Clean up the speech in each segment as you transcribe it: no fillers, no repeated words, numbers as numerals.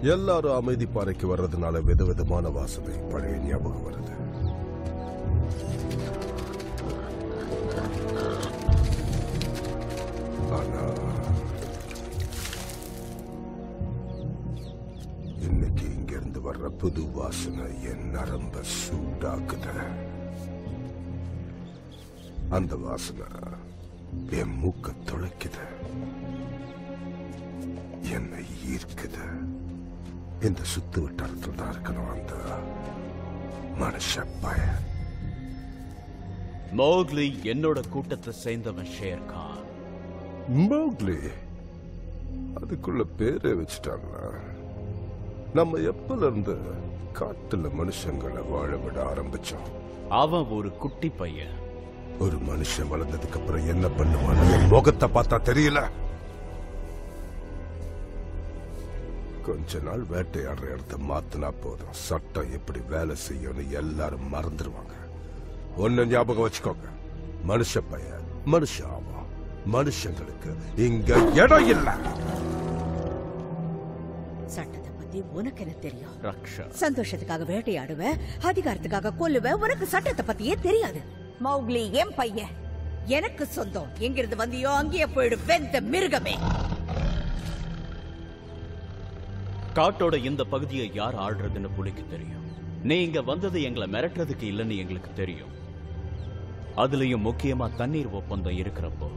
எல்லாரும் அமைதி பாறைக்கு வர்றதுனால விதவிதமான வாசனை பழைய ஞாபகம் வருது. ஆனா இன்னைக்கு இங்க இருந்து வர்ற புது வாசனை என் நரம்ப சூடாக்குது. அந்த வாசனை என் மூக்க துளைக்குது, என்னை ஈர்க்குது. இந்த சுத்து வட்டாரத்தில் தான் இருக்கணும் அந்த மனுஷ பையன். மோக்லி என்னோட கூட்டத்தை சேர்ந்தவன் ஷேர்கான். மோக்லி அதுக்குள்ள பேரே வச்சுட்டாங்களா? நம்ம எப்பல இருந்து காட்டுல மனுஷங்களை வாழ விட ஆரம்பிச்சோம்? அவன் ஒரு குட்டி பையன். ஒரு மனுஷன் வளர்ந்ததுக்கு அப்புறம் என்ன பண்ணுவான் என் முகத்தை பார்த்தா தெரியல. கொஞ்ச நாள் வேட்டையாடுற இடத்த மாத்தினா போதும், சட்டம் எப்படி வேலை செய்யும்னு எல்லாரும் மறந்துடுவாங்க. ஒன்னு ஞாபகம் வச்சுக்கோங்க, மனுஷ பையன் மனுஷன் ஆவான். மனுஷங்களுக்கு இங்க இடம் இல்ல. சட்டத்தை பத்தி உனக்கு என்ன தெரியும்? ரக்ஷா, சந்தோஷத்துக்காக வேட்டையாடுவேன், அதிகாரத்துக்காக கொல்லுவேன். உனக்கு சட்டத்தை பத்தியே தெரியாது. மௌக்லி என் பையன், எனக்கு சொந்தம். எங்கிருந்து வந்தியோ அங்கேயே போயிடு, வெந்த மிருகமே. காட்டோட இந்த பகுதியை யார் ஆள்றதுன்னு புலிக்கு தெரியும். நீங்க வந்தது எங்களை மிரட்டுறதுக்கு இல்லைன்னு எங்களுக்கு தெரியும். அதுலயும் முக்கியமா தண்ணீர் ஒப்பந்தம் இருக்கிறப்போ.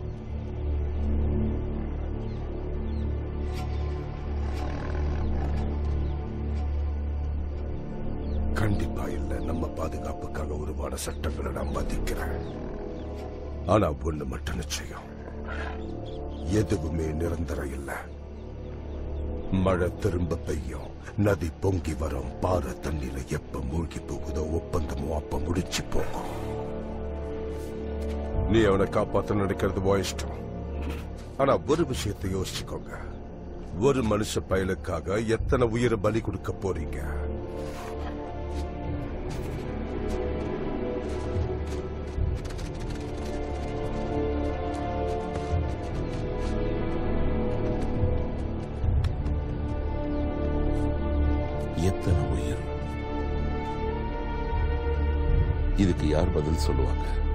கண்டிப்பா இல்ல. நம்ம பாதுகாப்புக்காக உருவான சட்டங்களை நான் மதிக்கிறேன். ஆனா ஒண்ணு மட்டும் நிச்சயம், எதுவுமே நிரந்தரம் இல்ல. மழை திரும்ப பெய்யும், நதி பொங்கி வரும். பாறை தண்ணியில எப்ப மூழ்கி போகுதோ ஒப்பந்தமும் அப்ப முடிச்சு போகும். நீ அவனை காப்பாத்த நினைக்கிறது இஷ்டம். ஆனா ஒரு விஷயத்தை யோசிச்சுக்கோங்க, ஒரு மனுஷ பயலுக்காக எத்தனை உயிரை பலி கொடுக்க போறீங்க? எத்தனை உயிர்? இதுக்கு யார் பதில் சொல்லுவாங்க?